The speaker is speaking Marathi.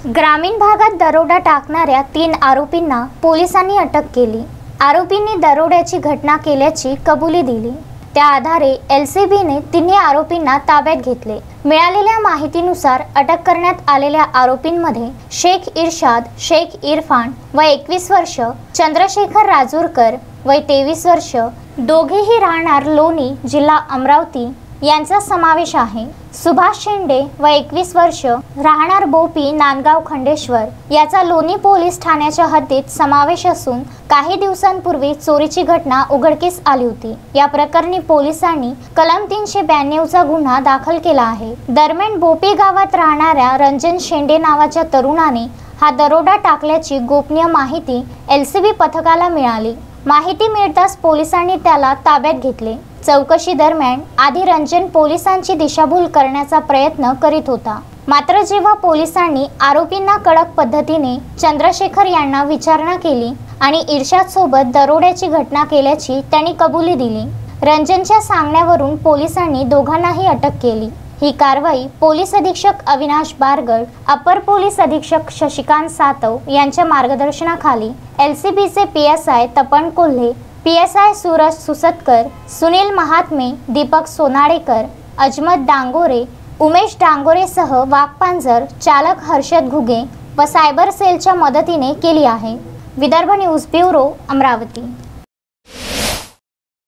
ग्रामीण भागात दरोडा टाकणाऱ्या 3 आरोपींना पोलिसांनी अटक केली। आरोपींनी दरोड्याची घटना केल्याची कबुली दिली। त्या आधारे एलसीबीने तिन्ही आरोपींना ताब्यात घेतले। मिळालेल्या माहितीनुसार अटक करण्यात आलेल्या आरोपींमध्ये शेख इरशाद, शेख इरफान वय 21 वर्ष, चंद्रशेखर राजूरकर वय 23 वर्ष, दोघेही राहणार लोणी, जिल्हा अमरावती यांचा समावेश आहे। सुभाष शेंडे वय 21 वर्ष, राहणार बोपी, नांदगाव, खंडेश्वर याचा लोणी पोलीस ठाण्याच्या हद्दीत समावेश असून काही दिवसांपूर्वी चोरीची घटना उघडकीस आली होती। या प्रकरणी पोलिसांनी कलम 392 चा गुन्हा दाखल केला आहे। दरम्यान बोपी गावात राहणाऱ्या रंजन शेंडे नावाच्या तरुणाने हा दरोडा टाकल्याची गोपनीय माहिती एलसीबी पथकाला मिळाली। माहिती मिळताच पोलिसांनी त्याला ताब्यात घेतले। चौकशी दरम्यान आधी रंजन पोलिसांची दिशाभूल करण्याचा प्रयत्न करीत होता, मात्र जेव्हा पोलिसांनी आरोपींना कडक पद्धतीने चंद्रशेखर यांना विचारणा केली आणि इर्शाद सोबत दरोड्याची घटना केल्याची त्यांनी कबुली दिली। रंजनच्या सांगण्यावरून पोलिसांनी दोघांनाही अटक केली। ही कारवाई पोलीस अधीक्षक अविनाश बारगड, अपर पोलीस अधीक्षक शशिकांत सातव यांच्या मार्गदर्शनाखाली एलसीबीचे पीएसआय तपन कोल्हे, पीएसआय सूरज सुसतकर, सुनील महात्मे, दीपक सोनाडेकर, अजमत डांगोरे, उमेश डांगोरेसह वाघपांजर चालक हर्षद घुगे व सायबर सेलच्या मदतीने केली आहे। Vidarbha news bureau, Amravati.